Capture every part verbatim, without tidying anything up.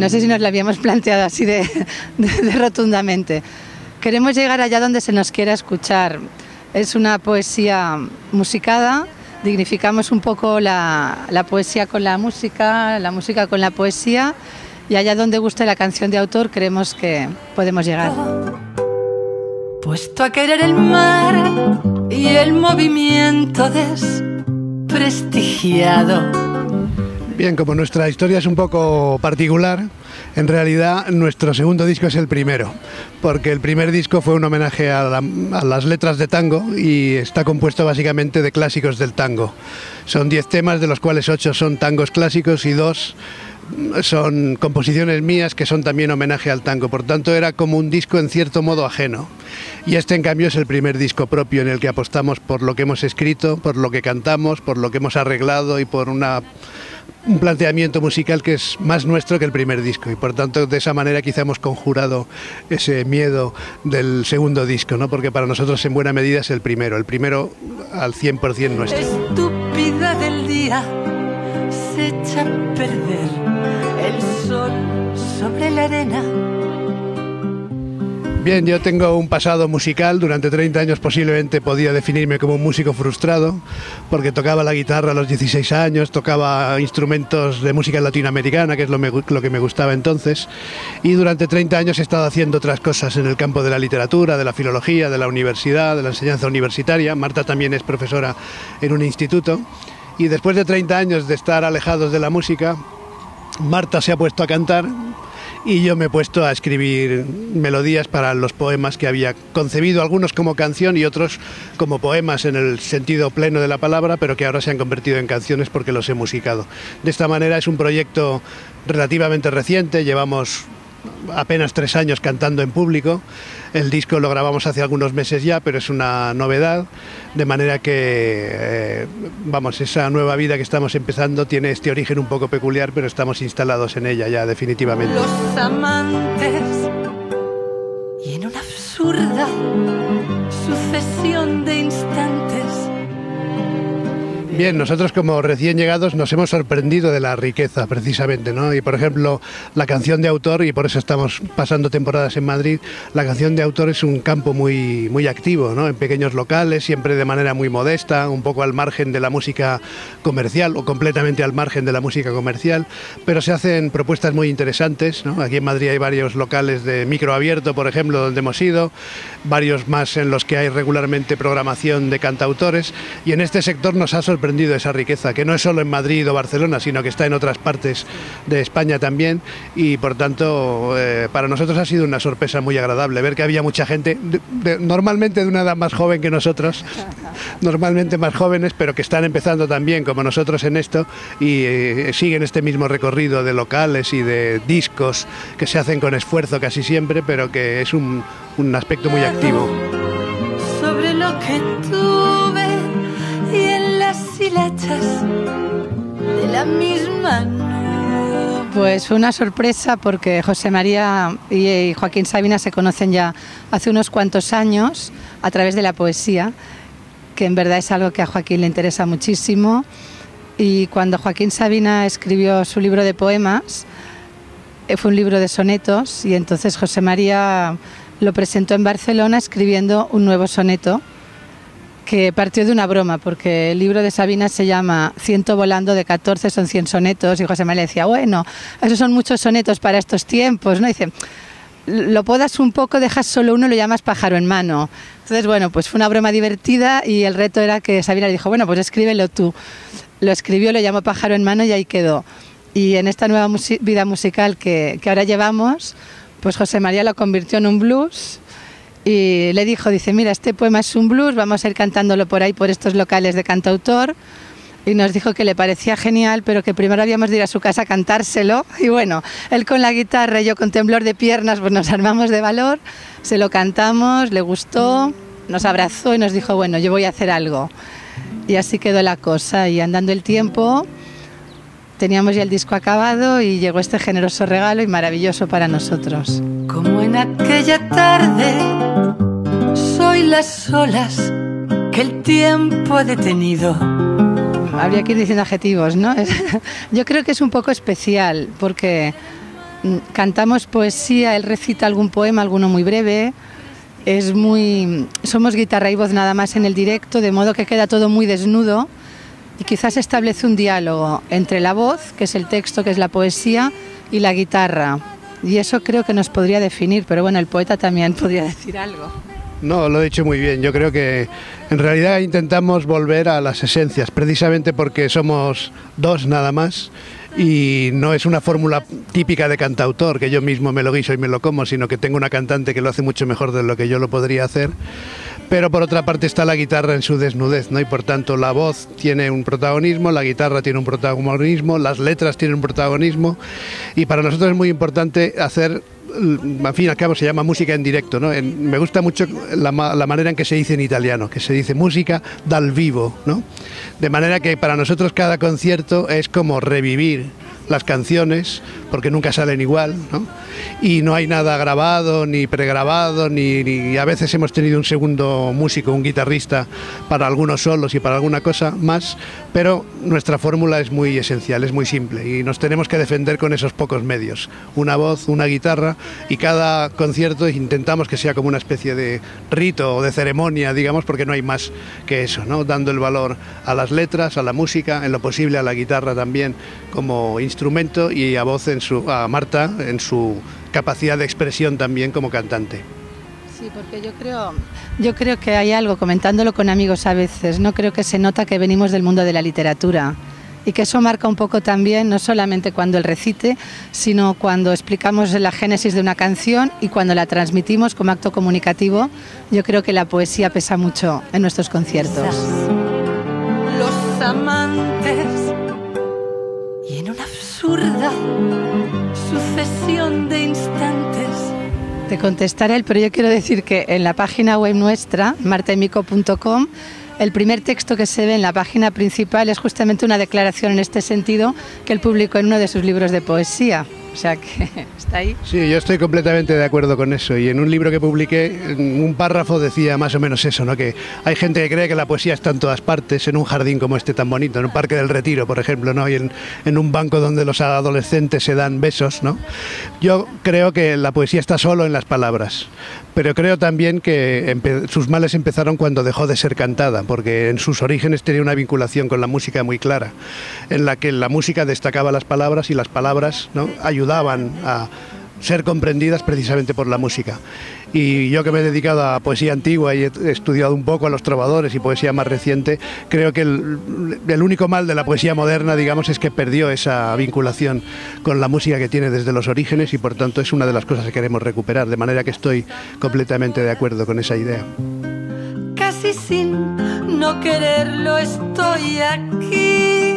no sé si nos la habíamos planteado así de, de, de rotundamente. Queremos llegar allá donde se nos quiera escuchar. Es una poesía musicada, dignificamos un poco la, la poesía con la música, la música con la poesía, y allá donde guste la canción de autor creemos que podemos llegar. Puesto a querer el mar y el movimiento desprestigiado. Bien, como nuestra historia es un poco particular, en realidad nuestro segundo disco es el primero, porque el primer disco fue un homenaje a, la, a las letras de tango y está compuesto básicamente de clásicos del tango. Son diez temas, de los cuales ocho son tangos clásicos y dos son composiciones mías que son también homenaje al tango. Por tanto, era como un disco en cierto modo ajeno. Y este, en cambio, es el primer disco propio en el que apostamos por lo que hemos escrito, por lo que cantamos, por lo que hemos arreglado y por una... un planteamiento musical que es más nuestro que el primer disco, y por tanto de esa manera quizá hemos conjurado ese miedo del segundo disco, ¿no? Porque para nosotros en buena medida es el primero, el primero al cien por cien nuestro. Estúpida del día se echa a perder el sol sobre la arena. Bien, yo tengo un pasado musical. Durante treinta años posiblemente podía definirme como un músico frustrado, porque tocaba la guitarra a los dieciséis años, tocaba instrumentos de música latinoamericana, que es lo, me, lo que me gustaba entonces, y durante treinta años he estado haciendo otras cosas en el campo de la literatura, de la filología, de la universidad, de la enseñanza universitaria. Marta también es profesora en un instituto, y después de treinta años de estar alejados de la música, Marta se ha puesto a cantar y yo me he puesto a escribir melodías para los poemas que había concebido, algunos como canción y otros como poemas en el sentido pleno de la palabra, pero que ahora se han convertido en canciones porque los he musicado. De esta manera es un proyecto relativamente reciente, llevamos apenas tres años cantando en público. El disco lo grabamos hace algunos meses ya, pero es una novedad, de manera que, eh, vamos, esa nueva vida que estamos empezando tiene este origen un poco peculiar, pero estamos instalados en ella ya definitivamente. Los amantes, y en una absurda sucesión de instantes. Bien, nosotros como recién llegados nos hemos sorprendido de la riqueza precisamente, ¿no? Y por ejemplo, la canción de autor, y por eso estamos pasando temporadas en Madrid, la canción de autor es un campo muy, muy activo, ¿no? En pequeños locales, siempre de manera muy modesta, un poco al margen de la música comercial o completamente al margen de la música comercial, pero se hacen propuestas muy interesantes, ¿no? Aquí en Madrid hay varios locales de micro abierto, por ejemplo, donde hemos ido, varios más en los que hay regularmente programación de cantautores, y en este sector nos ha sorprendido esa riqueza, que no es solo en Madrid o Barcelona, sino que está en otras partes de España también, y por tanto eh, para nosotros ha sido una sorpresa muy agradable ver que había mucha gente, de, de, normalmente de una edad más joven que nosotros, normalmente más jóvenes, pero que están empezando también como nosotros en esto y eh, siguen este mismo recorrido de locales y de discos que se hacen con esfuerzo casi siempre, pero que es un, un aspecto muy activo. Sobre lo que tuve y en las hilachas de la misma nube. Pues fue una sorpresa porque José María y Joaquín Sabina se conocen ya hace unos cuantos años a través de la poesía, que en verdad es algo que a Joaquín le interesa muchísimo, y cuando Joaquín Sabina escribió su libro de poemas, fue un libro de sonetos, y entonces José María lo presentó en Barcelona escribiendo un nuevo soneto que partió de una broma, porque el libro de Sabina se llama Ciento volando de catorce, son cien sonetos, y José María le decía, bueno, esos son muchos sonetos para estos tiempos, ¿no? Y dice, lo podas un poco, dejas solo uno, lo llamas pájaro en mano. Entonces, bueno, pues fue una broma divertida y el reto era que Sabina le dijo, bueno, pues escríbelo tú. Lo escribió, lo llamó pájaro en mano y ahí quedó. Y en esta nueva musi- vida musical que, que ahora llevamos, pues José María lo convirtió en un blues. Y le dijo, dice, mira, este poema es un blues, vamos a ir cantándolo por ahí, por estos locales de cantautor. Y nos dijo que le parecía genial, pero que primero habíamos de ir a su casa a cantárselo. Y bueno, él con la guitarra y yo con temblor de piernas, pues nos armamos de valor, se lo cantamos, le gustó, nos abrazó y nos dijo, bueno, yo voy a hacer algo. Y así quedó la cosa, y andando el tiempo, teníamos ya el disco acabado y llegó este generoso regalo y maravilloso para nosotros. Como en aquella tarde, soy las olas que el tiempo ha detenido. Habría que ir diciendo adjetivos, ¿no? Yo creo que es un poco especial porque cantamos poesía, él recita algún poema, alguno muy breve. Es muy, somos guitarra y voz nada más en el directo, de modo que queda todo muy desnudo y quizás establece un diálogo entre la voz, que es el texto, que es la poesía, y la guitarra. Y eso creo que nos podría definir, pero bueno, el poeta también podría decir algo. No, lo he dicho muy bien. Yo creo que en realidad intentamos volver a las esencias, precisamente porque somos dos nada más. Y no es una fórmula típica de cantautor, que yo mismo me lo guiso y me lo como, sino que tengo una cantante que lo hace mucho mejor de lo que yo lo podría hacer. Pero por otra parte está la guitarra en su desnudez, ¿no? Y por tanto la voz tiene un protagonismo, la guitarra tiene un protagonismo, las letras tienen un protagonismo, y para nosotros es muy importante hacer, al fin y al cabo se llama música en directo, ¿no? En, me gusta mucho la, la manera en que se dice en italiano, que se dice música dal vivo, ¿no? De manera que para nosotros cada concierto es como revivir las canciones, porque nunca salen igual, ¿no? Y no hay nada grabado, ni pregrabado, ni, ni a veces hemos tenido un segundo músico, un guitarrista, para algunos solos y para alguna cosa más, pero nuestra fórmula es muy esencial, es muy simple, y nos tenemos que defender con esos pocos medios, una voz, una guitarra, y cada concierto intentamos que sea como una especie de rito o de ceremonia, digamos, porque no hay más que eso, ¿no? Dando el valor a las letras, a la música, en lo posible a la guitarra también como instrumento, y a voz en su, a Marta en su capacidad de expresión también como cantante. Sí, porque yo creo, yo creo que hay algo, comentándolo con amigos a veces, no creo que se nota que venimos del mundo de la literatura, y que eso marca un poco también, no solamente cuando él recite, sino cuando explicamos la génesis de una canción y cuando la transmitimos como acto comunicativo. Yo creo que la poesía pesa mucho en nuestros conciertos. Los amantes, y en una absurda sucesión de instantes. Te contestaré él, pero yo quiero decir que en la página web nuestra, marta y mico punto com, el primer texto que se ve en la página principal es justamente una declaración en este sentido que él publicó en uno de sus libros de poesía. O sea que está ahí. Sí, yo estoy completamente de acuerdo con eso, y en un libro que publiqué, en un párrafo decía más o menos eso, ¿no? Que hay gente que cree que la poesía está en todas partes, en un jardín como este tan bonito, en un parque del Retiro, por ejemplo, ¿no? Y en, en un banco donde los adolescentes se dan besos, ¿no? Yo creo que la poesía está solo en las palabras, pero creo también que sus males empezaron cuando dejó de ser cantada, porque en sus orígenes tenía una vinculación con la música muy clara, en la que la música destacaba las palabras y las palabras, ¿no?, ayudaban a ser comprendidas precisamente por la música. Y yo que me he dedicado a poesía antigua y he estudiado un poco a los trovadores y poesía más reciente, creo que el, el único mal de la poesía moderna, digamos, es que perdió esa vinculación con la música que tiene desde los orígenes, y por tanto es una de las cosas que queremos recuperar, de manera que estoy completamente de acuerdo con esa idea. Casi sin no quererlo estoy aquí,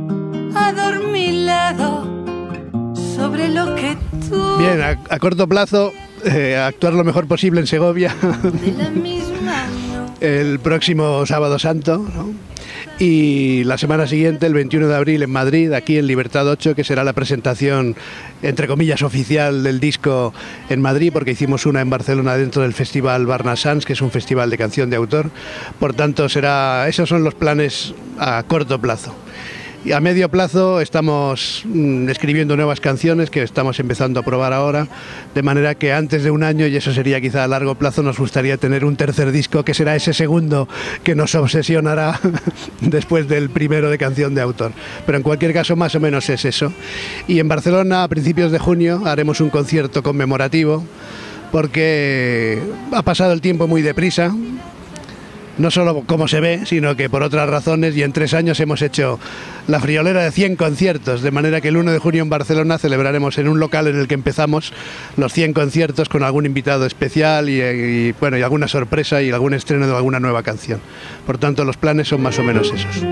adormilado sobre lo que tú... Bien, a, a corto plazo, eh, actuar lo mejor posible en Segovia de la misma no. el próximo Sábado Santo, ¿no? Y la semana siguiente, el veintiuno de abril, en Madrid, aquí en Libertad ocho, que será la presentación, entre comillas, oficial del disco en Madrid, porque hicimos una en Barcelona dentro del Festival Barnasans, que es un festival de canción de autor. Por tanto, será, esos son los planes a corto plazo. Y a medio plazo estamos mmm, escribiendo nuevas canciones que estamos empezando a probar ahora, de manera que antes de un año, y eso sería quizá a largo plazo, nos gustaría tener un tercer disco, que será ese segundo que nos obsesionará después del primero de canción de autor. Pero en cualquier caso, más o menos es eso. Y en Barcelona, a principios de junio, haremos un concierto conmemorativo, porque ha pasado el tiempo muy deprisa. No solo como se ve, sino que por otras razones, y en tres años hemos hecho la friolera de cien conciertos, de manera que el uno de junio en Barcelona celebraremos en un local en el que empezamos los cien conciertos con algún invitado especial y, y, bueno, y alguna sorpresa y algún estreno de alguna nueva canción. Por tanto, los planes son más o menos esos.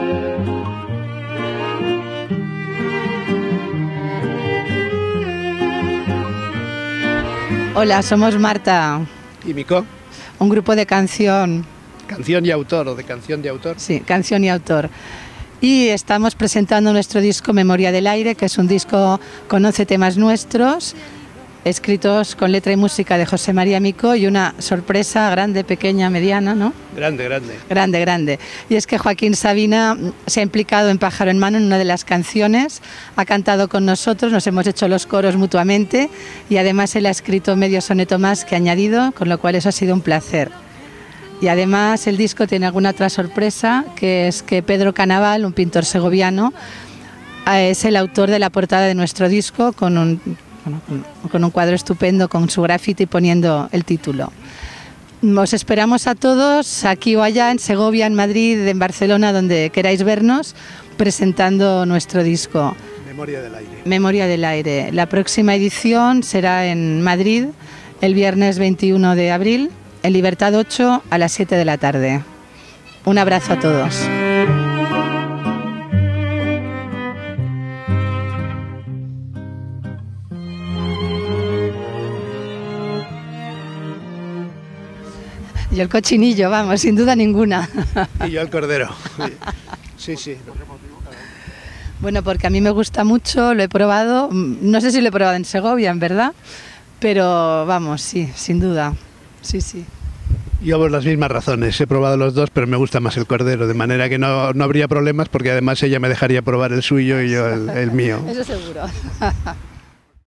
Hola, somos Marta. ¿Y Mico? Un grupo de canción. Canción y autor, o de canción de autor. Sí, canción y autor. Y estamos presentando nuestro disco Memoria del Aire, que es un disco con once temas nuestros. escritos con letra y música de José María Micó, y una sorpresa grande, pequeña, mediana, ¿no? Grande, grande. Grande, grande. Y es que Joaquín Sabina se ha implicado en Pájaro en Mano en una de las canciones, ha cantado con nosotros, nos hemos hecho los coros mutuamente y además él ha escrito medio soneto más que ha añadido, con lo cual eso ha sido un placer. Y además el disco tiene alguna otra sorpresa, que es que Pedro Canaval, un pintor segoviano, es el autor de la portada de nuestro disco con un, bueno, con un cuadro estupendo con su graffiti poniendo el título. Os esperamos a todos aquí o allá, en Segovia, en Madrid, en Barcelona, donde queráis vernos, presentando nuestro disco. Memoria del aire. Memoria del aire. La próxima edición será en Madrid el viernes veintiuno de abril, en Libertad ocho a las siete de la tarde. Un abrazo a todos. Yo el cochinillo, vamos, sin duda ninguna. Y yo el cordero. Sí, sí. Bueno, porque a mí me gusta mucho, lo he probado, no sé si lo he probado en Segovia, en verdad, pero vamos, sí, sin duda, sí, sí. Yo por las mismas razones, he probado los dos, pero me gusta más el cordero, de manera que no, no habría problemas, porque además ella me dejaría probar el suyo y yo el, el mío. Eso seguro.